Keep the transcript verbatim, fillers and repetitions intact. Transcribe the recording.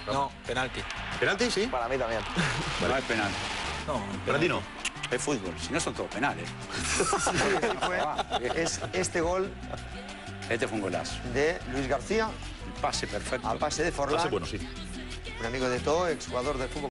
No, penalti. ¿Penalti, sí? Para mí también. No es penal. No, Para ti no. Es fútbol, si no son todos penales. Es este gol Este fue un golazo. de Luis García El pase perfecto. a pase de Forlán, Pase bueno, sí. un amigo de todo, exjugador del fútbol.